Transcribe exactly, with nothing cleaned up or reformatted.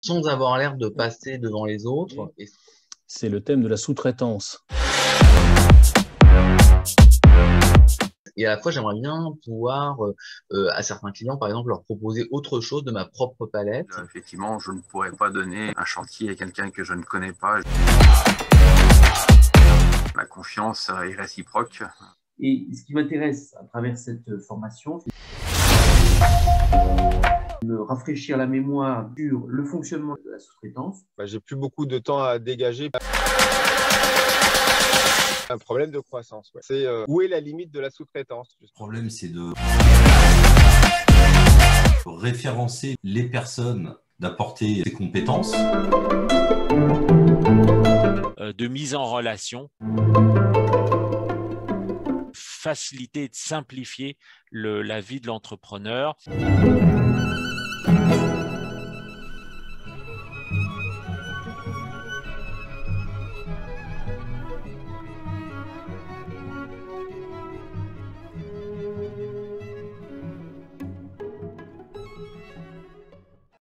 sans avoir l'air de passer devant les autres. Et c'est le thème de la sous-traitance. Et à la fois, j'aimerais bien pouvoir, euh, à certains clients, par exemple, leur proposer autre chose de ma propre palette. Euh, effectivement, je ne pourrais pas donner un chantier à quelqu'un que je ne connais pas. La confiance est réciproque. Et ce qui m'intéresse à travers cette formation, c'est de me rafraîchir la mémoire sur le fonctionnement de la sous-traitance. Bah, j'ai plus beaucoup de temps à dégager. Un problème de croissance. Ouais. C'est euh, où est la limite de la sous-traitance? Le problème, c'est de référencer les personnes, d'apporter ses compétences. Euh, de mise en relation, faciliter et de simplifier le, la vie de l'entrepreneur.